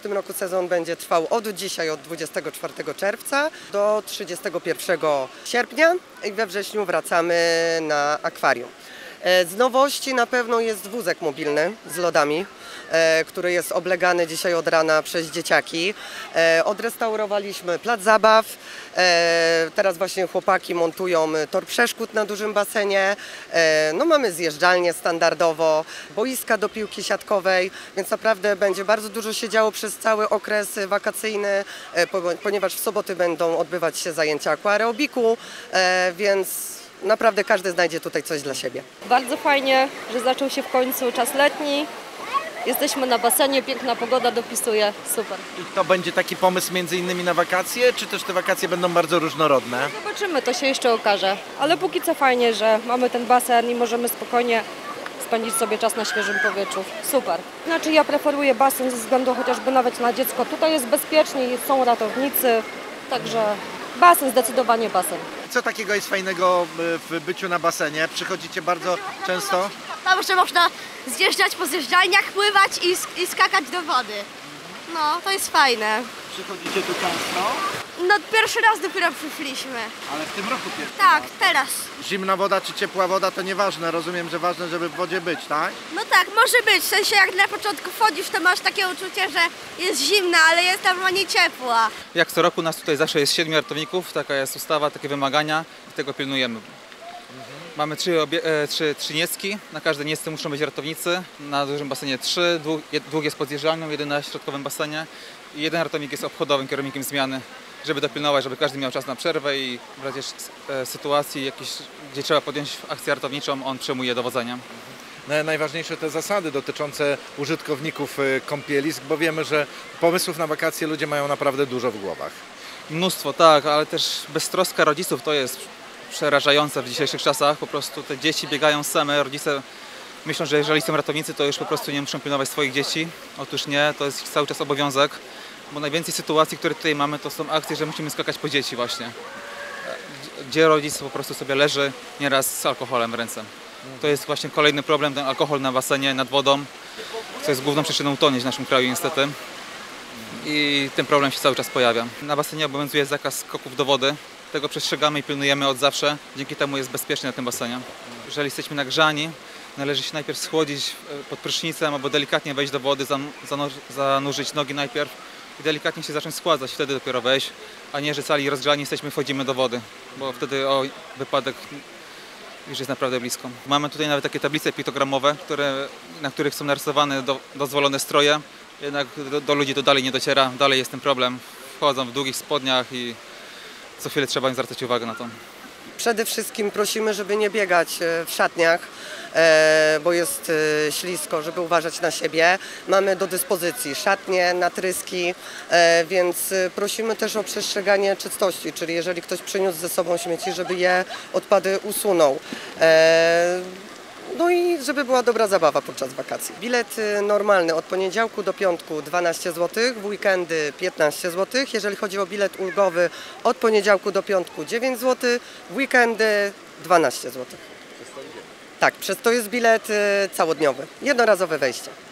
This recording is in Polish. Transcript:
tym roku sezon będzie trwał od dzisiaj, od 24 czerwca do 31 sierpnia i we wrześniu wracamy na akwarium. Z nowości na pewno jest wózek mobilny z lodami, który jest oblegany dzisiaj od rana przez dzieciaki. Odrestaurowaliśmy plac zabaw. Teraz właśnie chłopaki montują tor przeszkód na dużym basenie. No mamy zjeżdżalnię standardowo, boiska do piłki siatkowej, więc naprawdę będzie bardzo dużo się działo przez cały okres wakacyjny, ponieważ w soboty będą odbywać się zajęcia aquarobiku, więc naprawdę każdy znajdzie tutaj coś dla siebie. Bardzo fajnie, że zaczął się w końcu czas letni. Jesteśmy na basenie, piękna pogoda dopisuje, super. I to będzie taki pomysł między innymi na wakacje, czy też te wakacje będą bardzo różnorodne? Zobaczymy, to się jeszcze okaże. Ale póki co fajnie, że mamy ten basen i możemy spokojnie spędzić sobie czas na świeżym powietrzu. Super. Znaczy ja preferuję basen ze względu chociażby nawet na dziecko. Tutaj jest bezpiecznie, są ratownicy, także basen, zdecydowanie basen. Co takiego jest fajnego w byciu na basenie? Przychodzicie bardzo często? Tam, że można zjeżdżać po zjeżdżalniach, pływać i skakać do wody. No, to jest fajne. Przychodzicie tu często? No, pierwszy raz dopiero przyszliśmy. Ale w tym roku pierwszy Tak, raz. teraz. Zimna woda czy ciepła woda to nieważne. Rozumiem, że ważne, żeby w wodzie być, tak? No tak, może być. W sensie jak na początku wchodzisz, to masz takie uczucie, że jest zimna, ale jest normalnie ciepła. Jak co roku nas tutaj zawsze jest 7 ratowników, taka jest ustawa, takie wymagania i tego pilnujemy. Mamy trzy niecki, na każdej niecce muszą być ratownicy, na dużym basenie 3, dwóch jest pod zjeżdżalnią, jeden na środkowym basenie i jeden ratownik jest obchodowym kierownikiem zmiany, żeby dopilnować, żeby każdy miał czas na przerwę i w razie sytuacji jakiejś, gdzie trzeba podjąć akcję ratowniczą, on przejmuje dowodzenie. Najważniejsze te zasady dotyczące użytkowników kąpielisk, bo wiemy, że pomysłów na wakacje ludzie mają naprawdę dużo w głowach. Mnóstwo, tak, ale też beztroska rodziców to jest przerażające w dzisiejszych czasach. Po prostu te dzieci biegają same, rodzice myślą, że jeżeli są ratownicy, to już po prostu nie muszą pilnować swoich dzieci. Otóż nie, to jest cały czas obowiązek, bo najwięcej sytuacji, które tutaj mamy, to są akcje, że musimy skakać po dzieci właśnie. Gdzie rodzic po prostu sobie leży nieraz z alkoholem w ręce. To jest właśnie kolejny problem, ten alkohol na basenie, nad wodą, co jest główną przyczyną utonięć w naszym kraju niestety. I ten problem się cały czas pojawia. Na basenie obowiązuje zakaz skoków do wody. Tego przestrzegamy i pilnujemy od zawsze. Dzięki temu jest bezpiecznie na tym basenie. Jeżeli jesteśmy nagrzani, należy się najpierw schłodzić pod prysznicem albo delikatnie wejść do wody, zanurzyć nogi najpierw i delikatnie się zacząć schładzać, wtedy dopiero wejść, a nie, że cali rozgrzani jesteśmy, wchodzimy do wody, bo wtedy wypadek już jest naprawdę blisko. Mamy tutaj nawet takie tablice piktogramowe, na których są narysowane dozwolone stroje, jednak do ludzi to dalej nie dociera, dalej jest ten problem. Wchodzą w długich spodniach i co chwilę trzeba im zwracać uwagę na to. Przede wszystkim prosimy, żeby nie biegać w szatniach, bo jest ślisko, żeby uważać na siebie. Mamy do dyspozycji szatnie, natryski, więc prosimy też o przestrzeganie czystości, czyli jeżeli ktoś przyniósł ze sobą śmieci, żeby je odpady usunął. No i żeby była dobra zabawa podczas wakacji. Bilet normalny od poniedziałku do piątku 12 zł, w weekendy 15 zł. Jeżeli chodzi o bilet ulgowy od poniedziałku do piątku 9 zł, w weekendy 12 zł. Tak, to jest bilet całodniowy, jednorazowe wejście.